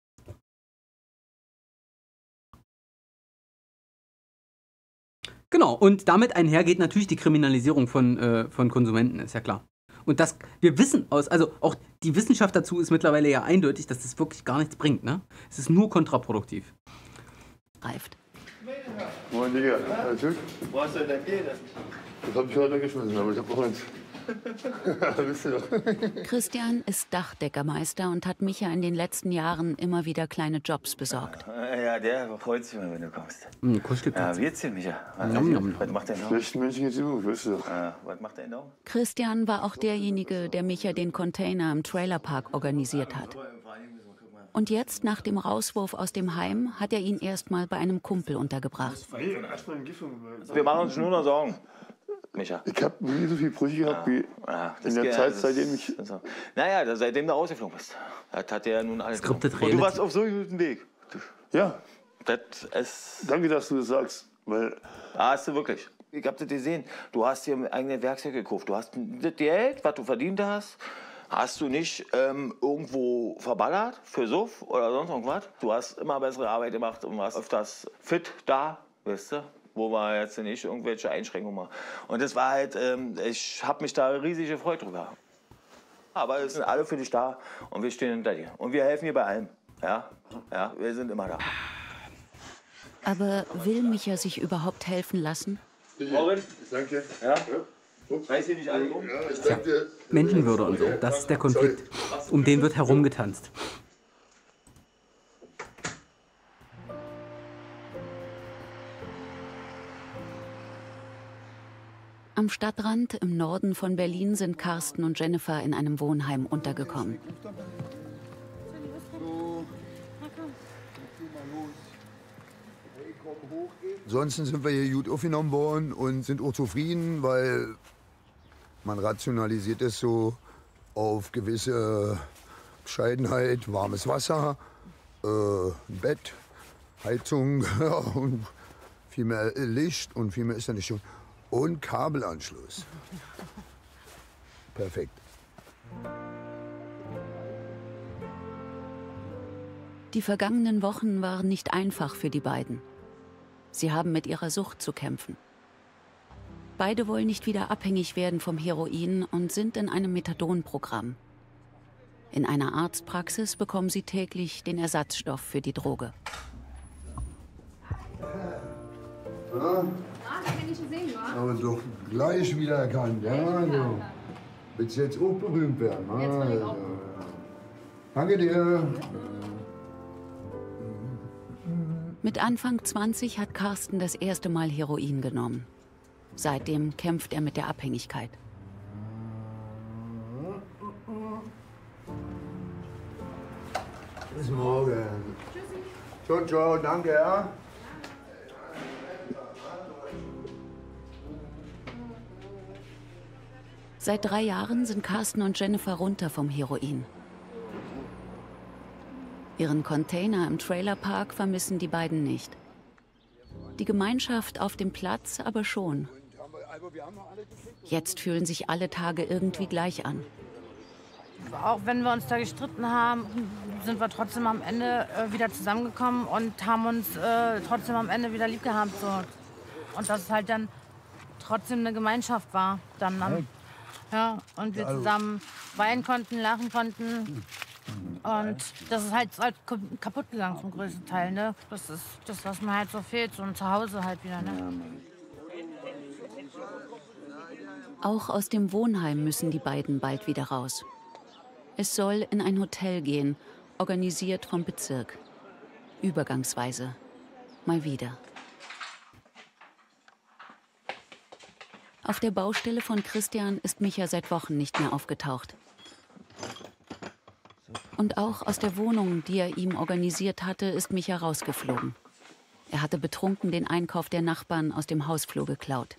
Speaker 2: Genau, und damit einhergeht natürlich die Kriminalisierung von, äh, von Konsumenten, ist ja klar. Und das, wir wissen aus, also auch die Wissenschaft dazu ist mittlerweile ja eindeutig, dass das wirklich gar nichts bringt, ne? Es ist nur kontraproduktiv.
Speaker 1: Reift.
Speaker 4: Moin, Digga. Alles gut? Wo hast du denn dein Bier? Das hab ich heute weggeschmissen, aber ich hab noch eins. Wisst ihr doch.
Speaker 1: Christian ist Dachdeckermeister und hat Micha in den letzten Jahren immer wieder kleine Jobs besorgt.
Speaker 10: Ja, der freut sich mal, wenn du kommst.
Speaker 2: Mhm,
Speaker 10: ja, wie geht's dir, Micha? Was,
Speaker 2: nom, nom.
Speaker 10: was macht der noch?
Speaker 4: Schlechten Menschen geht's immer, weißt du doch.
Speaker 10: Ja, was macht der noch?
Speaker 1: Christian war auch derjenige, der Micha den Container im Trailerpark organisiert hat. Und jetzt, nach dem Rauswurf aus dem Heim, hat er ihn erstmal bei einem Kumpel untergebracht.
Speaker 10: Wir machen uns nur noch Sorgen. Micha.
Speaker 4: Ich habe nie so viel Brüche gehabt ja. wie
Speaker 10: ja,
Speaker 4: in der Zeit, seitdem ich...
Speaker 10: Also, naja, seitdem du rausgeflogen bist. Das hat er ja nun alles...
Speaker 2: Und
Speaker 10: du warst auf so einem guten Weg.
Speaker 4: Ja.
Speaker 10: Das ist...
Speaker 4: Danke, dass du das sagst, weil...
Speaker 10: Ah, hast du wirklich. Ich hab das gesehen. Du hast dir eigene Werkzeuge gekauft. Du hast das Geld, was du verdient hast, hast du nicht ähm, irgendwo verballert für Suff oder sonst irgendwas. Du hast immer bessere Arbeit gemacht und warst öfters fit da, weißt du? Wo wir jetzt nicht irgendwelche Einschränkungen machen. Und das war halt, ähm, ich habe mich da riesig gefreut drüber. Aber es sind alle für dich da und wir stehen hinter dir. Und wir helfen dir bei allem. Ja, ja, wir sind immer da.
Speaker 1: Aber will Micha sich überhaupt helfen lassen?
Speaker 10: Morgen.
Speaker 4: Danke.
Speaker 10: Ja? Reiß hier nicht alle um.
Speaker 4: Ja, ich danke.
Speaker 2: Menschenwürde und so, das ist der Konflikt. Um den wird herumgetanzt.
Speaker 1: Am Stadtrand im Norden von Berlin sind Carsten und Jennifer in einem Wohnheim untergekommen.
Speaker 7: Ansonsten sind wir hier gut aufgenommen worden und sind auch zufrieden, weil man rationalisiert es so auf gewisse Bescheidenheit, warmes Wasser, äh, ein Bett, Heizung und viel mehr Licht und viel mehr ist da nicht schon. Und Kabelanschluss. Perfekt.
Speaker 1: Die vergangenen Wochen waren nicht einfach für die beiden. Sie haben mit ihrer Sucht zu kämpfen. Beide wollen nicht wieder abhängig werden vom Heroin und sind in einem Methadon-Programm. In einer Arztpraxis bekommen sie täglich den Ersatzstoff für die Droge.
Speaker 7: Ja. Aber doch gleich wieder erkannt. Ja, so. Willst du jetzt auch berühmt werden? Ah, jetzt will ich auch. Danke dir.
Speaker 1: Mit Anfang zwanzig hat Carsten das erste Mal Heroin genommen. Seitdem kämpft er mit der Abhängigkeit.
Speaker 7: Bis morgen. Ciao, ciao, danke. Ja.
Speaker 1: Seit drei Jahren sind Carsten und Jennifer runter vom Heroin. Ihren Container im Trailerpark vermissen die beiden nicht. Die Gemeinschaft auf dem Platz aber schon. Jetzt fühlen sich alle Tage irgendwie gleich an.
Speaker 6: Auch wenn wir uns da gestritten haben, sind wir trotzdem am Ende äh, wieder zusammengekommen und haben uns äh, trotzdem am Ende wieder lieb gehabt. So. Und dass es halt dann trotzdem eine Gemeinschaft war. Dann am,
Speaker 11: Ja, und wir zusammen weinen konnten, lachen konnten. Und das ist halt, halt kaputt gegangen zum größten Teil. Ne? Das ist das, was mir halt so fehlt, so ein Zuhause halt wieder. Ne?
Speaker 1: Auch aus dem Wohnheim müssen die beiden bald wieder raus. Es soll in ein Hotel gehen, organisiert vom Bezirk. Übergangsweise. Mal wieder. Auf der Baustelle von Christian ist Micha seit Wochen nicht mehr aufgetaucht. Und auch aus der Wohnung, die er ihm organisiert hatte, ist Micha rausgeflogen. Er hatte betrunken den Einkauf der Nachbarn aus dem Hausflur geklaut.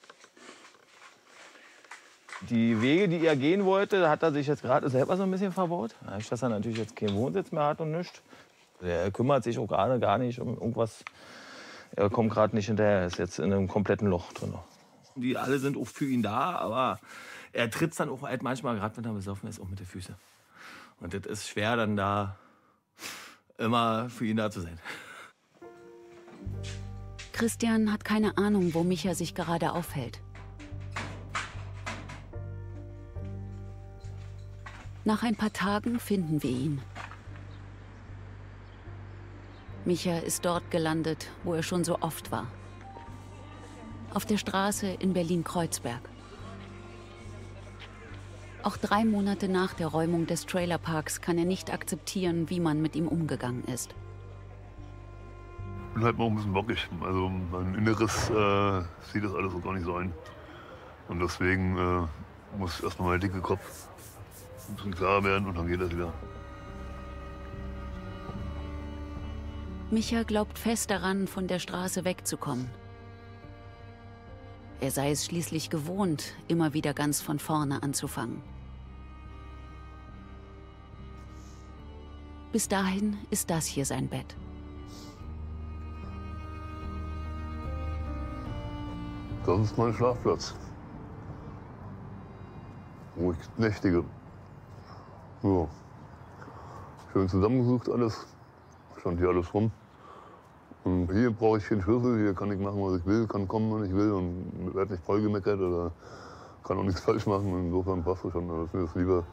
Speaker 10: Die Wege, die er gehen wollte, hat er sich jetzt gerade selber so ein bisschen verbaut. Dadurch, dass er natürlich jetzt keinen Wohnsitz mehr hat und nichts. Er kümmert sich auch gerade gar nicht um irgendwas. Er kommt gerade nicht hinterher, er ist jetzt in einem kompletten Loch drin. Die alle sind auch für ihn da, aber er tritt dann auch halt manchmal, gerade wenn er besoffen ist, auch mit den Füßen. Und das ist schwer, dann da immer für ihn da zu sein.
Speaker 1: Christian hat keine Ahnung, wo Micha sich gerade aufhält. Nach ein paar Tagen finden wir ihn. Micha ist dort gelandet, wo er schon so oft war. Auf der Straße in Berlin-Kreuzberg. Auch drei Monate nach der Räumung des Trailerparks kann er nicht akzeptieren, wie man mit ihm umgegangen ist.
Speaker 4: Ich bin halt mal ein bisschen bockig. Also mein Inneres äh, sieht das alles so gar nicht so ein. Und deswegen äh, muss erstmal mein dicker Kopf ein bisschen klarer werden und dann geht das wieder.
Speaker 1: Micha glaubt fest daran, von der Straße wegzukommen. Er sei es schließlich gewohnt, immer wieder ganz von vorne anzufangen. Bis dahin ist das hier sein Bett.
Speaker 4: Das ist mein Schlafplatz, wo ich nächtige. Ja. Schön zusammengesucht alles, stand hier alles rum. Und hier brauche ich keinen Schlüssel, hier kann ich machen, was ich will, kann kommen, wann ich will und werde nicht vollgemeckert oder kann auch nichts falsch machen. Insofern passt das schon, das ist mir das lieber.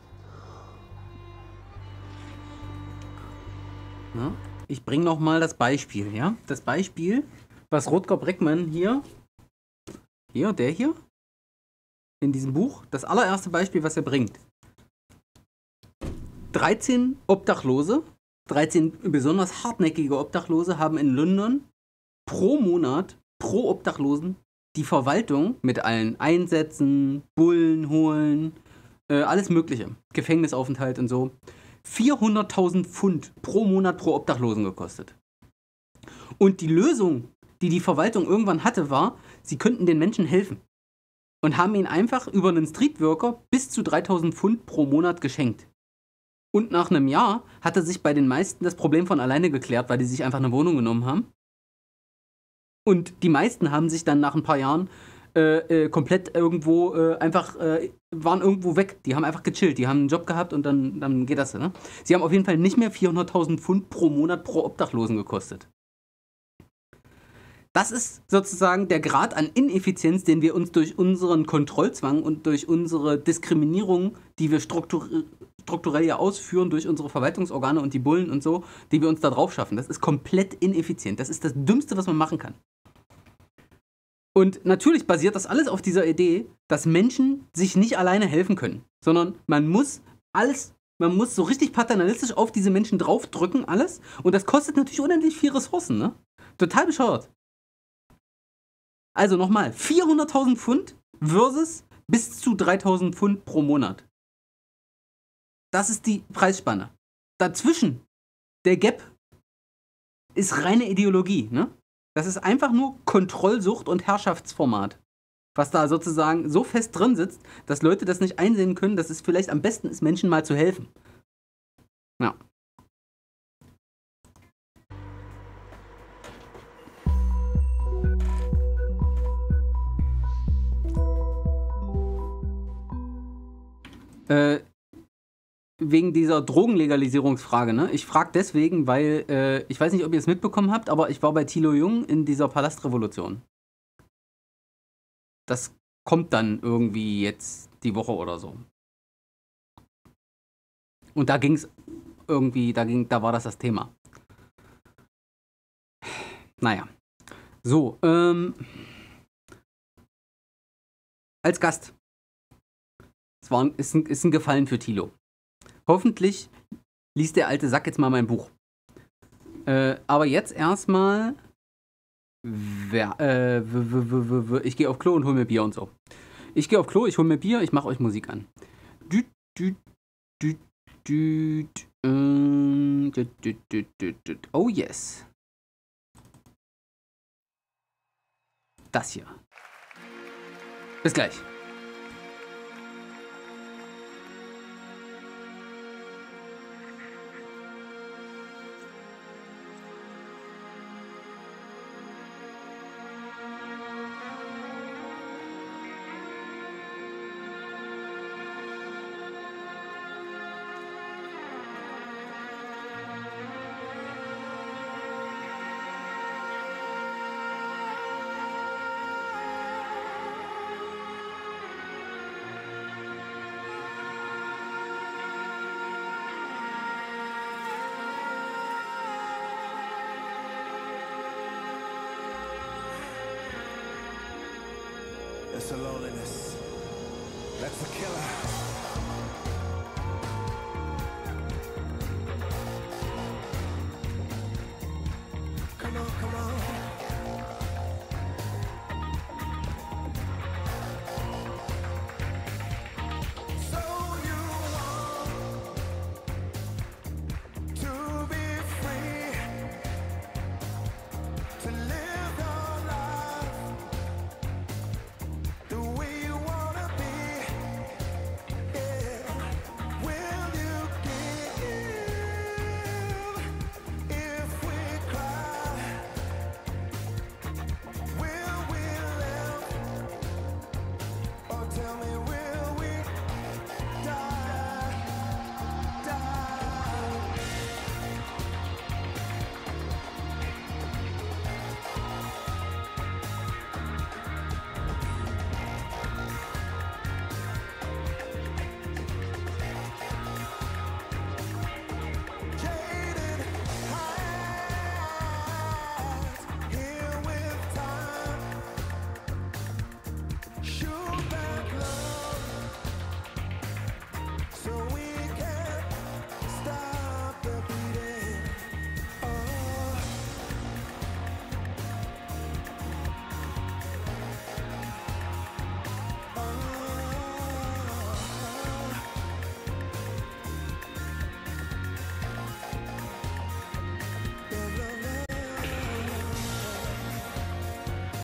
Speaker 2: Ja, ich bringe noch mal das Beispiel, ja? Das Beispiel, was Rutger Breckmann hier, hier, der hier, in diesem Buch, das allererste Beispiel, was er bringt. dreizehn Obdachlose, dreizehn besonders hartnäckige Obdachlose haben in London pro Monat, pro Obdachlosen, die Verwaltung mit allen Einsätzen, Bullen holen, äh, alles Mögliche, Gefängnisaufenthalt und so, vierhunderttausend Pfund pro Monat pro Obdachlosen gekostet. Und die Lösung, die die Verwaltung irgendwann hatte, war, sie könnten den Menschen helfen. Und haben ihnen einfach über einen Streetworker bis zu dreitausend Pfund pro Monat geschenkt. Und nach einem Jahr hatte sich bei den meisten das Problem von alleine geklärt, weil die sich einfach eine Wohnung genommen haben. Und die meisten haben sich dann nach ein paar Jahren äh, äh, komplett irgendwo äh, einfach, äh, waren irgendwo weg. Die haben einfach gechillt, die haben einen Job gehabt und dann, dann geht das. Ne? Sie haben auf jeden Fall nicht mehr vierhunderttausend Pfund pro Monat pro Obdachlosen gekostet. Das ist sozusagen der Grad an Ineffizienz, den wir uns durch unseren Kontrollzwang und durch unsere Diskriminierung, die wir struktur strukturell ja ausführen, durch unsere Verwaltungsorgane und die Bullen und so, die wir uns da drauf schaffen. Das ist komplett ineffizient. Das ist das Dümmste, was man machen kann. Und natürlich basiert das alles auf dieser Idee, dass Menschen sich nicht alleine helfen können, sondern man muss alles, man muss so richtig paternalistisch auf diese Menschen draufdrücken, alles. Und das kostet natürlich unendlich viel Ressourcen, ne? Total bescheuert. Also nochmal, vierhunderttausend Pfund versus bis zu dreitausend Pfund pro Monat. Das ist die Preisspanne. Dazwischen, der Gap, ist reine Ideologie, ne? Das ist einfach nur Kontrollsucht und Herrschaftsformat. Was da sozusagen so fest drin sitzt, dass Leute das nicht einsehen können, dass es vielleicht am besten ist, Menschen mal zu helfen. Ja. Äh, wegen dieser Drogenlegalisierungsfrage, ne? Ich frage deswegen, weil, äh, ich weiß nicht, ob ihr es mitbekommen habt, aber ich war bei Thilo Jung in dieser Palastrevolution. Das kommt dann irgendwie jetzt die Woche oder so. Und da ging es irgendwie, da, ging, da war das das Thema. Naja. So, ähm. Als Gast. Es war, ist, ein, ist ein Gefallen für Thilo. Hoffentlich liest der alte Sack jetzt mal mein Buch. Äh, aber jetzt erstmal. Äh, ich gehe auf Klo und hol mir Bier und so. Ich gehe auf Klo, ich hol mir Bier, ich mache euch Musik an. Düt, düt, düt, düt, ähm, düt, düt, düt, düt, düt. Oh yes. Das hier. Bis gleich.
Speaker 12: It's the loneliness. That's the killer.